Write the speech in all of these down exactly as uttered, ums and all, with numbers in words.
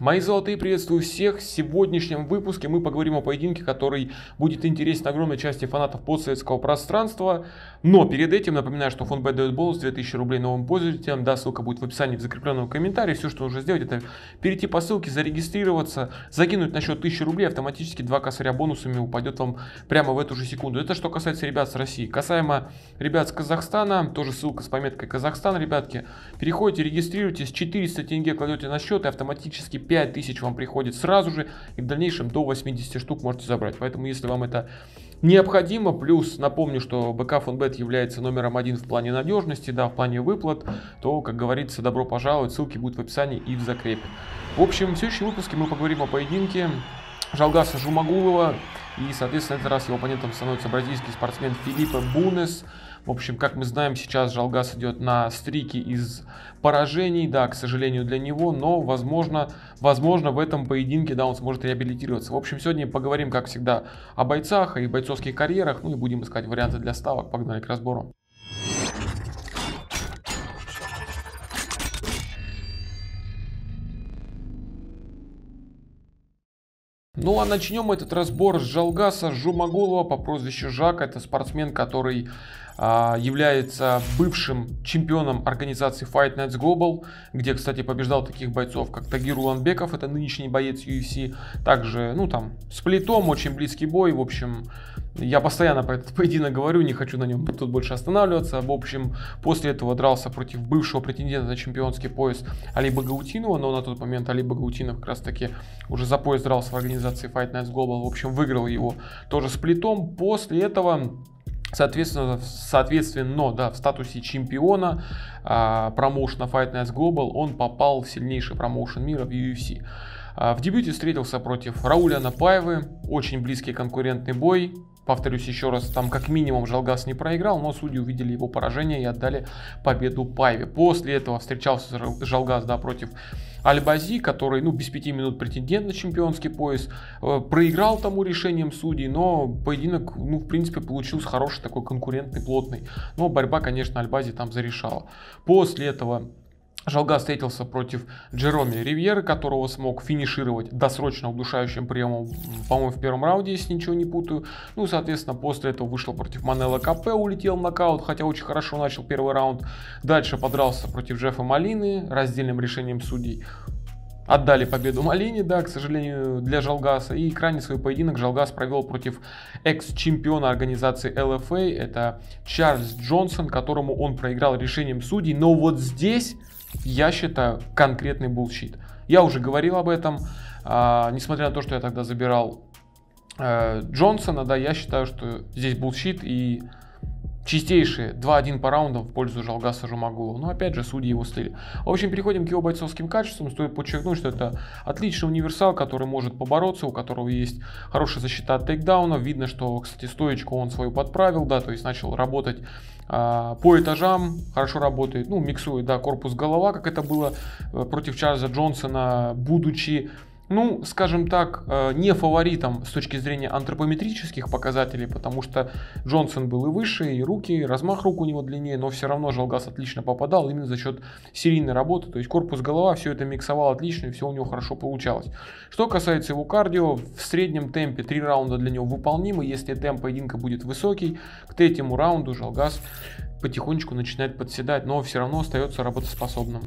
Мои золотые, приветствую всех. В сегодняшнем выпуске мы поговорим о поединке, который будет интересен огромной части фанатов постсоветского пространства. Но перед этим напоминаю, что Фонбет дает бонус две тысячи рублей новым пользователям. Да, ссылка будет в описании в закрепленном комментарии. Все, что нужно сделать, это перейти по ссылке, зарегистрироваться, закинуть на счет тысячу рублей, автоматически два косаря бонусами упадет вам прямо в эту же секунду. Это что касается ребят с России. Касаемо ребят с Казахстана, тоже ссылка с пометкой Казахстан, ребятки. Переходите, регистрируйтесь, четыреста тенге кладете на счет и автоматически пять тысяч вам приходит сразу же, и в дальнейшем до восьмидесяти штук можете забрать. Поэтому, если вам это необходимо, плюс напомню, что БК Фонбет является номером один в плане надежности, да, в плане выплат, то, как говорится, добро пожаловать, ссылки будут в описании и в закрепе. В общем, в следующем выпуске мы поговорим о поединке Жалгаса Жумагулова, и, соответственно, на этот раз его оппонентом становится бразильский спортсмен Филиппе Бунес. В общем, как мы знаем, сейчас Жалгас идет на стрике из поражений, да, к сожалению для него, но возможно, возможно в этом поединке, да, он сможет реабилитироваться. В общем, сегодня поговорим, как всегда, о бойцах и бойцовских карьерах, ну и будем искать варианты для ставок. Погнали к разбору. Ну а начнем этот разбор с Жалгаса Жумагулова по прозвищу Жак. Это спортсмен, который а, является бывшим чемпионом организации Fight Nights Global, где, кстати, побеждал таких бойцов, как Тагир Уланбеков, это нынешний боец ю эф си. Также, ну там, с Плитом, очень близкий бой. В общем, я постоянно про этот поединок говорю, не хочу на нем тут больше останавливаться. В общем, после этого дрался против бывшего претендента на чемпионский пояс Али Багаутинова, но на тот момент Али Багаутинов как раз таки уже за пояс дрался в организации Fight Nights Global. В общем, выиграл его тоже с Плитом. После этого, соответственно, соответственно, да, в статусе чемпиона а, промоушена Fight Nights Global он попал в сильнейший промоушен мира в ю эф си. А, в дебюте встретился против Рауля Напаевы, очень близкий конкурентный бой. Повторюсь еще раз, там как минимум Жалгас не проиграл, но судьи увидели его поражение и отдали победу Паеве. После этого встречался Жалгас, да, против Альбази, который, ну, без пяти минут претендент на чемпионский пояс, э, проиграл тому решением судей, но поединок, ну, в принципе, получился хороший, такой конкурентный, плотный. Но борьба, конечно, Альбази там зарешала. После этого Жалгас встретился против Джероми Ривьеры, которого смог финишировать досрочно удушающим приемом, по-моему, в первом раунде, если ничего не путаю. Ну, соответственно, после этого вышел против Манела Капе, улетел в нокаут, хотя очень хорошо начал первый раунд. Дальше подрался против Джеффа Малины, раздельным решением судей отдали победу Малине, да, к сожалению, для Жалгаса. И крайний свой поединок Жалгас провел против экс-чемпиона организации эл эф эй, это Чарльз Джонсон, которому он проиграл решением судей. Но вот здесь, я считаю, конкретный булщит. Я уже говорил об этом, а, несмотря на то, что я тогда забирал а, Джонсона, да, я считаю, что здесь булщит и чистейшие два-один по раундам в пользу Жалгаса Жумагулова. Но опять же, судьи его слили. В общем, переходим к его бойцовским качествам. Стоит подчеркнуть, что это отличный универсал, который может побороться, у которого есть хорошая защита от тейкдауна. Видно, что, кстати, стоечку он свою подправил, да, то есть начал работать а, по этажам, хорошо работает, ну, миксует, да, корпус-голова, как это было против Чарльза Джонсона, будучи, ну, скажем так, не фаворитом с точки зрения антропометрических показателей, потому что Джонсон был и выше, и руки, и размах рук у него длиннее, но все равно Жалгас отлично попадал именно за счет серийной работы, то есть корпус-голова, все это миксовал отлично, и все у него хорошо получалось. Что касается его кардио, в среднем темпе три раунда для него выполнимы, если темп поединка будет высокий, к третьему раунду Жалгас потихонечку начинает подседать, но все равно остается работоспособным.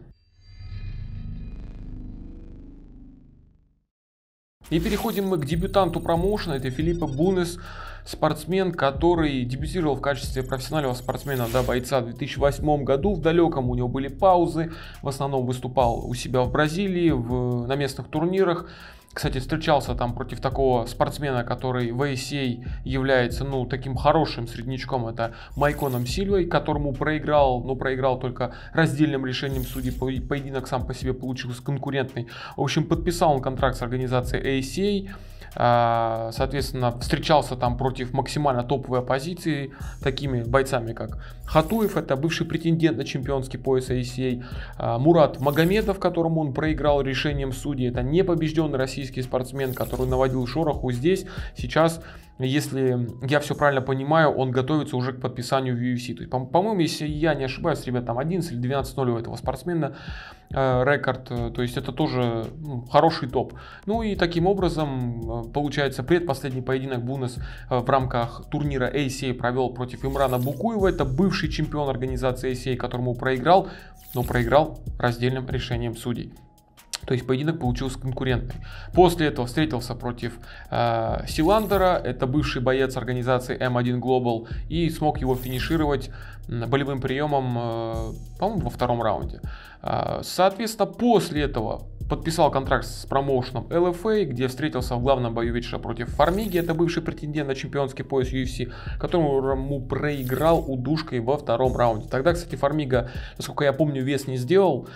И переходим мы к дебютанту промоушена, это Филиппе Бунес, спортсмен, который дебютировал в качестве профессионального спортсмена, да, бойца в две тысячи восьмом году, в далеком у него были паузы, в основном выступал у себя в Бразилии, в, на местных турнирах. Кстати, встречался там против такого спортсмена, который в эй си эй является, ну, таким хорошим среднячком, это Майконом Сильвой, которому проиграл, но проиграл только раздельным решением судей, поединок сам по себе получился конкурентный. В общем, подписал он контракт с организацией эй си эй, соответственно, встречался там против максимально топовой оппозиции, такими бойцами, как Хатуев, это бывший претендент на чемпионский пояс эй си эй, Мурат Магомедов, которому он проиграл решением судей, это непобежденный российский российский спортсмен, который наводил шороху здесь, сейчас, если я все правильно понимаю, он готовится уже к подписанию в ю эф си. То есть, по-моему, если я не ошибаюсь, ребят, там одиннадцать или двенадцать ноль у этого спортсмена э, рекорд. То есть это тоже ну, хороший топ. Ну и таким образом, получается, предпоследний поединок Бунес э, в рамках турнира эй си эй провел против Имрана Букуева. Это бывший чемпион организации эй си эй, которому проиграл, но проиграл раздельным решением судей. То есть поединок получился конкурентный. После этого встретился против э, Силандера, это бывший боец организации эм один Global, и смог его финишировать болевым приемом, э, по-моему, во втором раунде. Э, соответственно, после этого подписал контракт с промоушеном эл эф эй, где встретился в главном бою вечера против Фармиги, это бывший претендент на чемпионский пояс ю эф си, которому проиграл удушкой во втором раунде. Тогда, кстати, Фармига, насколько я помню, вес не сделал.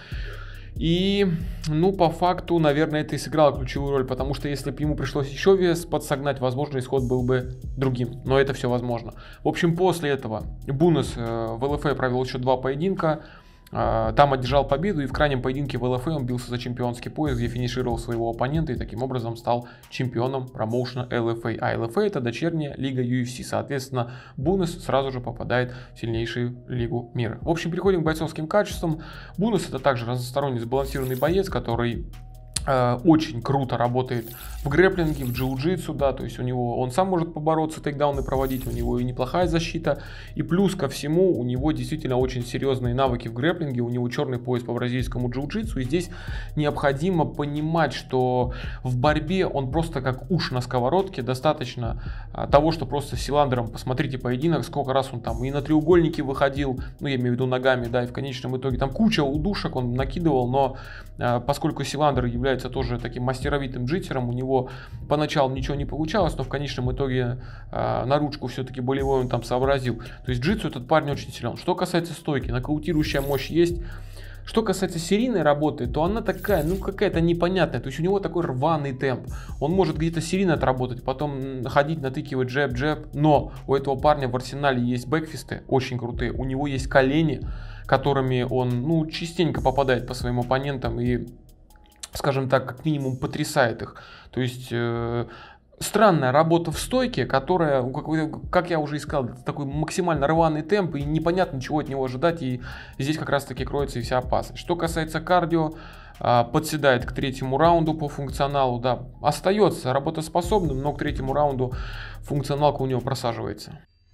И, ну, по факту, наверное, это и сыграло ключевую роль, потому что если бы ему пришлось еще вес подсогнать, возможно, исход был бы другим. Но это все возможно. В общем, после этого Бунес в эл эф эй провел еще два поединка. Там одержал победу, и в крайнем поединке в эл эф эй он бился за чемпионский пояс, где финишировал своего оппонента и таким образом стал чемпионом промоушена эл эф эй. А эл эф эй это дочерняя лига ю эф си, соответственно, Бунес сразу же попадает в сильнейшую лигу мира. В общем, переходим к бойцовским качествам. Бунес это также разносторонний сбалансированный боец, который очень круто работает в грэпплинге, в джиу-джитсу, да, то есть у него он сам может побороться, тейкдауны проводить, у него и неплохая защита, и плюс ко всему у него действительно очень серьезные навыки в грэпплинге, у него черный пояс по бразильскому джиу-джитсу, и здесь необходимо понимать, что в борьбе он просто как уж на сковородке, достаточно того, что просто с Силандером, посмотрите поединок, сколько раз он там и на треугольники выходил, ну я имею в виду ногами, да, и в конечном итоге там куча удушек он накидывал, но поскольку Силандер является тоже таким мастеровитым джитером, у него поначалу ничего не получалось, но в конечном итоге э, на ручку все-таки болевой он там сообразил. То есть джитсу этот парень очень силен. Что касается стойки, нокаутирующая мощь есть. Что касается серийной работы, то она такая, ну какая-то непонятная. То есть у него такой рваный темп. Он может где-то серийно отработать, потом ходить, натыкивать джеб-джеб. Но у этого парня в арсенале есть бэкфисты, очень крутые. У него есть колени, которыми он ну, частенько попадает по своим оппонентам и, скажем так, как минимум потрясает их. То есть э, странная работа в стойке, которая, как, как я уже и сказал, такой максимально рваный темп, и непонятно, чего от него ожидать, и здесь как раз таки кроется и вся опасность. Что касается кардио, э, подседает к третьему раунду по функционалу, да, остается работоспособным, но к третьему раунду функционалка у него просаживается.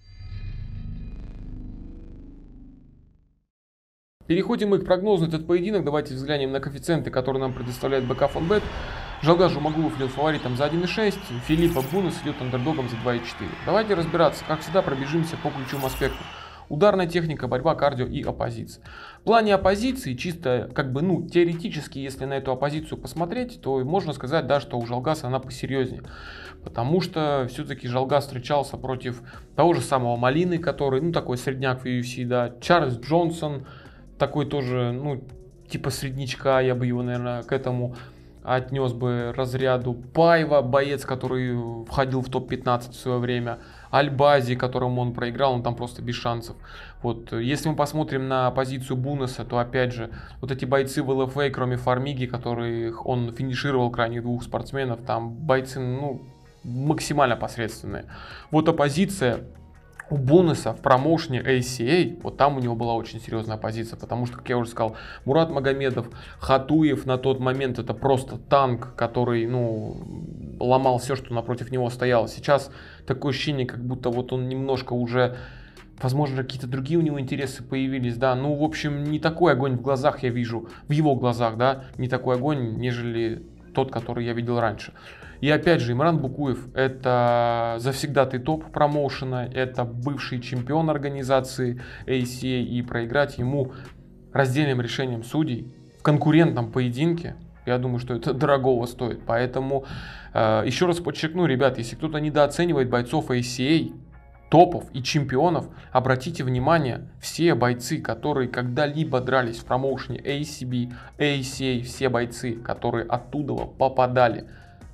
Переходим мы к прогнозу на этот поединок. Давайте взглянем на коэффициенты, которые нам предоставляет бэ ка Фонбет. Жалгас Жумагулов идет фаворитом за один и шесть, Филиппа Бунес идет андердогом за два и четыре. Давайте разбираться, как всегда, пробежимся по ключевым аспектам. Ударная техника, борьба, кардио и оппозиция. В плане оппозиции, чисто как бы, ну, теоретически, если на эту оппозицию посмотреть, то можно сказать, да, что у Жалгаса она посерьезнее. Потому что все-таки Жалгас встречался против того же самого Малины, который, ну, такой средняк в ю эф си, да, Чарльз Джонсон, такой тоже, ну, типа среднячка, я бы его, наверное, к этому отнес бы разряду. Пайва, боец, который входил в топ пятнадцать в свое время. Альбази, которому он проиграл, он там просто без шансов. Вот, если мы посмотрим на позицию Бунеса, то опять же, вот эти бойцы в эл эф эй, кроме Фармиги, которых он финишировал крайних двух спортсменов, там бойцы, ну, максимально посредственные. Вот оппозиция у Бунеса в промоушене эй си эй, вот там у него была очень серьезная позиция, потому что, как я уже сказал, Мурат Магомедов, Хатуев на тот момент это просто танк, который, ну, ломал все, что напротив него стояло. Сейчас такое ощущение, как будто вот он немножко уже, возможно, какие-то другие у него интересы появились, да, ну, в общем, не такой огонь в глазах я вижу, в его глазах, да, не такой огонь, нежели тот, который я видел раньше. И опять же, Имран Букуев это завсегдатый топ промоушена, это бывший чемпион организации эй си эй, и проиграть ему раздельным решением судей в конкурентном поединке, я думаю, что это дорогого стоит. Поэтому э, еще раз подчеркну, ребят, если кто-то недооценивает бойцов эй си эй, топов и чемпионов, обратите внимание, все бойцы, которые когда-либо дрались в промоушене эй си би, эй си эй, все бойцы, которые оттуда попадали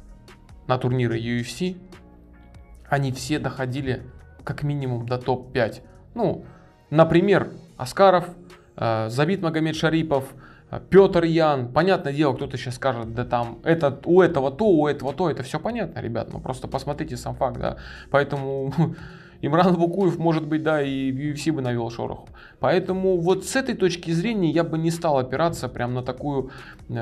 на турниры ю эф си, они все доходили как минимум до топ пять. Ну, например, Аскаров, э, Забит Магомед Шарипов, Петр Ян, понятное дело, кто-то сейчас скажет, да там, это, у этого то, у этого то, это все понятно, ребят, ну просто посмотрите сам факт, да, поэтому Имран Букуев, может быть, да, и в ю эф си бы навел шороху. Поэтому вот с этой точки зрения я бы не стал опираться прям на такую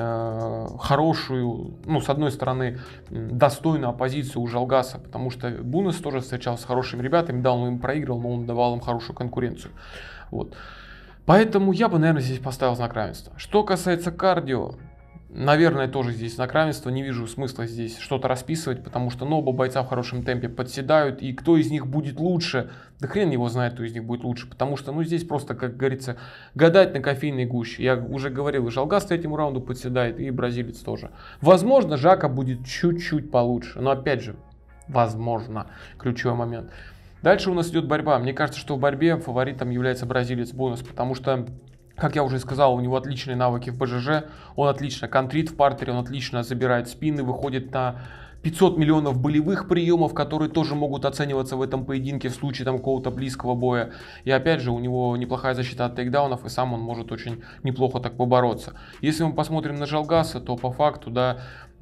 э, хорошую, ну, с одной стороны, достойную оппозицию у Жалгаса, потому что Бунес тоже встречался с хорошими ребятами, да, он им проигрывал, но он давал им хорошую конкуренцию. Вот. Поэтому я бы, наверное, здесь поставил знак равенства. Что касается кардио, наверное, тоже здесь знак равенства. Не вижу смысла здесь что-то расписывать, потому что ну, оба бойца в хорошем темпе подседают. И кто из них будет лучше, да хрен его знает, кто из них будет лучше. Потому что ну, здесь просто, как говорится, гадать на кофейной гуще. Я уже говорил, и Жалгас третьему раунду подседает, и бразилец тоже. Возможно, Жака будет чуть-чуть получше. Но опять же, возможно, ключевой момент. Дальше у нас идет борьба. Мне кажется, что в борьбе фаворитом является бразилец Бунес, потому что, как я уже сказал, у него отличные навыки в бэ жэ жэ, он отлично контрит в партере, он отлично забирает спины, выходит на пятьсот миллионов болевых приемов, которые тоже могут оцениваться в этом поединке в случае там какого-то близкого боя. И опять же, у него неплохая защита от тейкдаунов, и сам он может очень неплохо так побороться. Если мы посмотрим на Жалгаса, то по факту, да,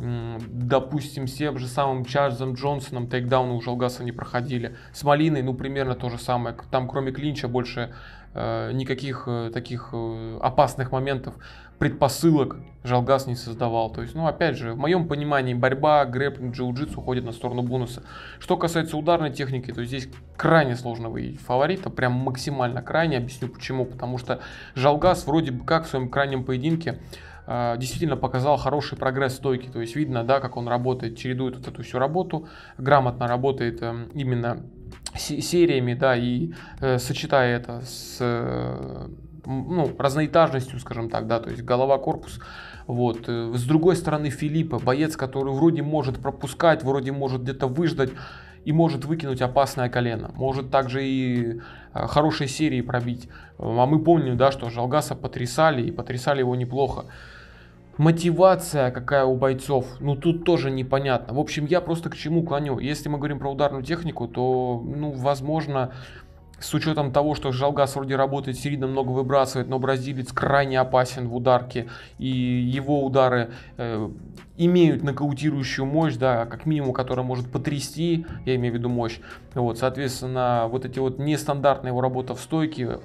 допустим, с тем же самым Чарльзом Джонсоном тейкдауны у Жалгаса не проходили. С Малиной, ну, примерно то же самое. Там, кроме клинча, больше э, никаких э, таких э, опасных моментов, предпосылок Жалгас не создавал. То есть, ну, опять же, в моем понимании, борьба, грэпплинг, джиу-джитсу уходит на сторону Бунеса. Что касается ударной техники, то здесь крайне сложно выявить фаворита, прям максимально крайне. Объясню почему. Потому что Жалгас вроде бы как в своем крайнем поединке действительно показал хороший прогресс стойки, то есть видно, да, как он работает, чередует вот эту всю работу, грамотно работает э, именно сериями, да, и э, сочетая это с э, ну, разноэтажностью, скажем так, да, то есть голова-корпус. Вот. С другой стороны, Филиппе, боец, который вроде может пропускать, вроде может где-то выждать и может выкинуть опасное колено, может также и хорошие серии пробить. А мы помним, да, что Жалгаса потрясали и потрясали его неплохо. Мотивация какая у бойцов, ну тут тоже непонятно. В общем, я просто к чему клоню. Если мы говорим про ударную технику, то, ну, возможно, с учетом того, что Жалгас вроде работает серийно, много выбрасывает, но бразилец крайне опасен в ударке, и его удары э, имеют нокаутирующую мощь, да, как минимум, которая может потрясти, я имею в виду мощь. Вот, соответственно, вот эти вот нестандартные его работа в стойке, э,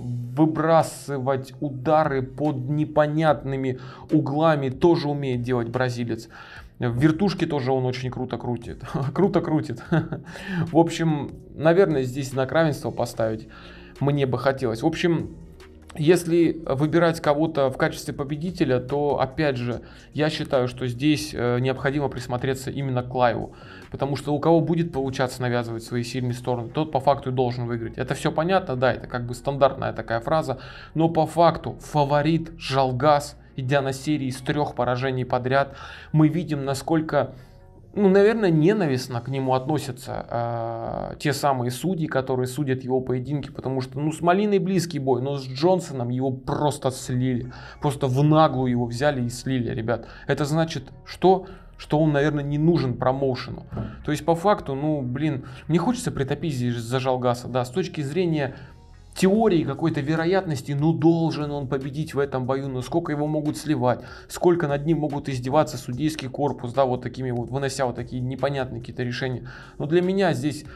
выбрасывать удары под непонятными углами тоже умеет делать бразилец. В вертушке тоже он очень круто крутит. Круто крутит. В общем, наверное, здесь знак равенства поставить мне бы хотелось. В общем, если выбирать кого-то в качестве победителя, то, опять же, я считаю, что здесь необходимо присмотреться именно к Клайву. Потому что у кого будет получаться навязывать свои сильные стороны, тот по факту и должен выиграть. Это все понятно, да, это как бы стандартная такая фраза. Но по факту фаворит Жалгас, идя на серии из трех поражений подряд, мы видим, насколько, ну, наверное, ненавистно к нему относятся э, те самые судьи, которые судят его поединки, потому что, ну, с Малиной близкий бой, но с Джонсоном его просто слили, просто в наглую его взяли и слили, ребят. Это значит, что? Что он, наверное, не нужен промоушену. То есть, по факту, ну, блин, мне хочется притопить здесь за Жалгаса, да, с точки зрения теории какой-то вероятности, ну должен он победить в этом бою, но сколько его могут сливать, сколько над ним могут издеваться судейский корпус, да, вот такими вот, вынося вот такие непонятные какие-то решения. Но для меня здесь,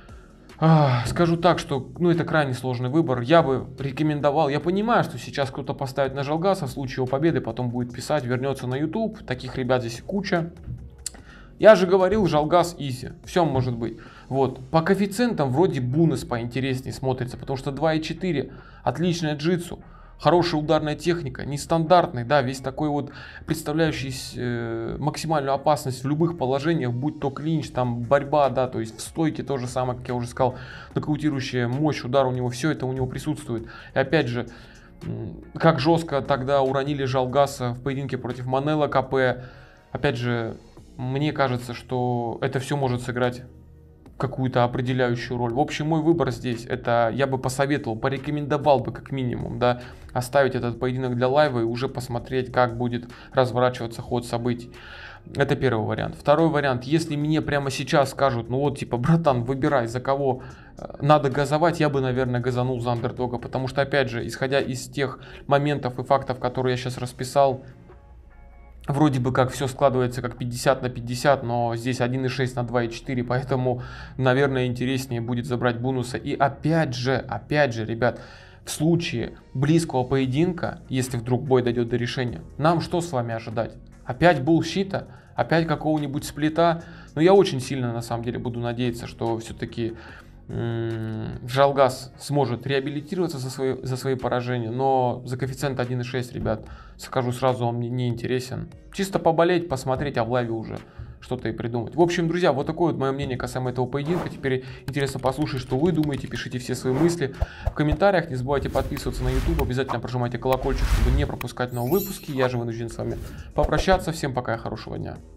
а, скажу так, что, ну, это крайне сложный выбор. Я бы рекомендовал, я понимаю, что сейчас кто-то поставит на Жалгаса в случае его победы, потом будет писать, вернется на YouTube, таких ребят здесь куча. Я же говорил, Жалгас изи, все может быть. Вот. По коэффициентам вроде Бунес поинтереснее смотрится, потому что два и четыре, отличная джитсу, хорошая ударная техника, нестандартный, да, весь такой вот представляющий э, максимальную опасность в любых положениях, будь то клинч, там борьба, да, то есть в стойке то же самое, как я уже сказал, нокаутирующая мощь, удар у него, все это у него присутствует. И опять же, как жестко тогда уронили Жалгаса в поединке против Манела КП, опять же, мне кажется, что это все может сыграть какую-то определяющую роль. В общем, мой выбор здесь, это я бы посоветовал, порекомендовал бы как минимум, да, оставить этот поединок для лайва и уже посмотреть, как будет разворачиваться ход событий. Это первый вариант. Второй вариант, если мне прямо сейчас скажут, ну вот типа, братан, выбирай, за кого надо газовать, я бы, наверное, газанул за андердога, потому что, опять же, исходя из тех моментов и фактов, которые я сейчас расписал, вроде бы как все складывается как пятьдесят на пятьдесят, но здесь один и шесть на два и четыре, поэтому, наверное, интереснее будет забрать бонуса. И опять же, опять же, ребят, в случае близкого поединка, если вдруг бой дойдет до решения, нам что с вами ожидать? Опять буллшита? Опять какого-нибудь сплита? Но я очень сильно, на самом деле, буду надеяться, что все-таки Жалгас сможет реабилитироваться за свои, за свои поражения, но за коэффициент один и шесть, ребят, скажу сразу, он мне не интересен. Чисто поболеть, посмотреть, а в лайве уже что-то и придумать. В общем, друзья, вот такое вот мое мнение касаемо этого поединка. Теперь интересно послушать, что вы думаете, пишите все свои мысли в комментариях. Не забывайте подписываться на YouTube, обязательно прожимайте колокольчик, чтобы не пропускать новые выпуски. Я же вынужден с вами попрощаться. Всем пока и хорошего дня.